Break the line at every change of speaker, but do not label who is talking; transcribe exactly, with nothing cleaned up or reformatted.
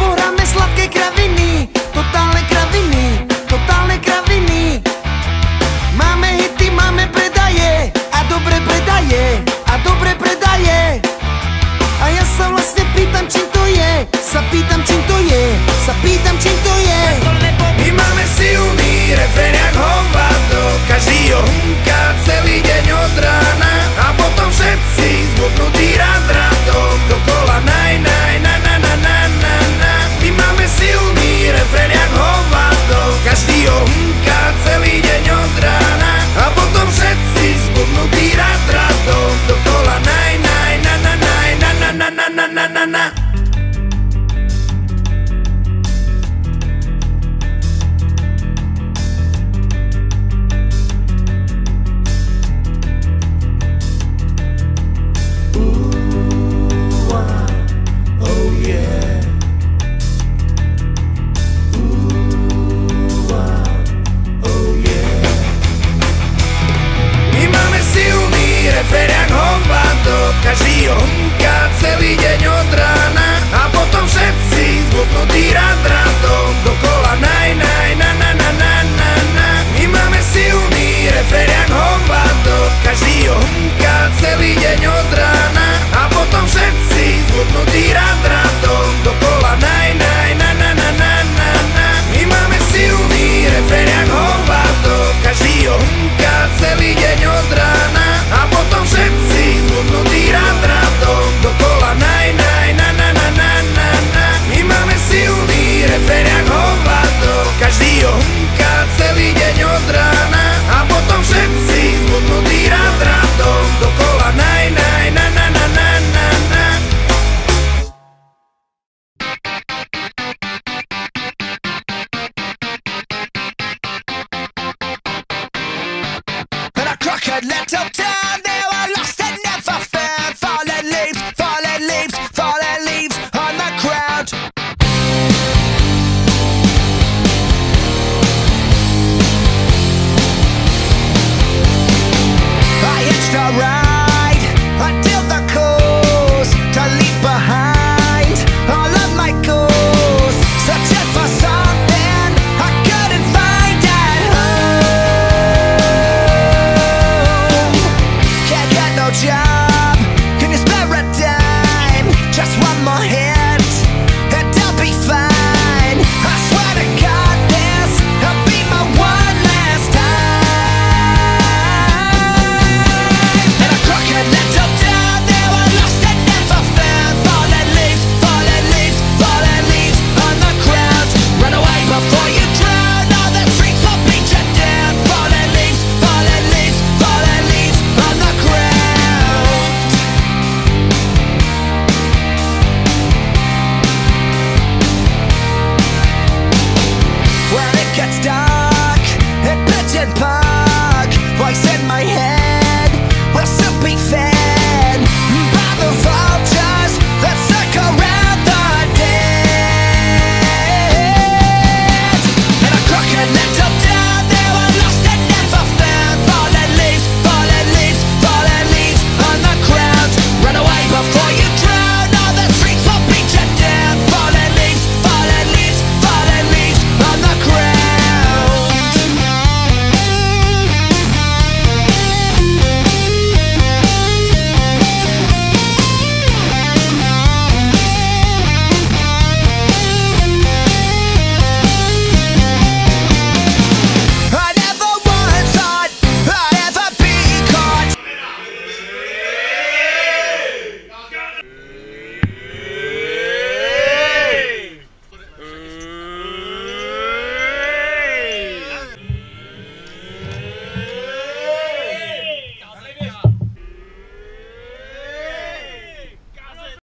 hráme sladké kraviny, totálne kraviny, totálne kraviny. Máme hity, máme predaje a dobre predaje, a dobre predaje. A ja sa vlastne pýtam, čím to je, sa pýtam, čím to je, sa pýtam, čím to je. My máme silný refrén jak hovado, každý ho hunká celý deň od rána. A potom všetci zbudnutí rád radom, dokola naj, naj, na, na, na, na, na, na. My máme silný refrén jak hovado, každý ho hunká celý deň od rána. A potom všetci zbudnutí rád radom, dokola naj, naj, na, na, naj, na, na, na, na, na, na, na, na. Každý ho hunká celý deň od rána. A potom všetci zbudnutí rád radom, dokola naj, naj, na, na, na, na, na, na. My máme silný refrén jak hovado, každý ho hunká celý deň od rána. A potom všetci zbudnutí rád radom, dokola naj, naj, na, na, na, na, na, na. My máme silný refrén jak hovado, každý ho hunká celý deň od rána. A potom všetci zbudnutí rád radom, dokola naj, naj, na, na, na, na, na, na. My máme silný refrén jak hovado, každý ho hunká celý deň od rána. A potom všetci zbudnutí rád radom, dokola naj, naj, na, na, na, na, na, na.
And I crack it, let up time.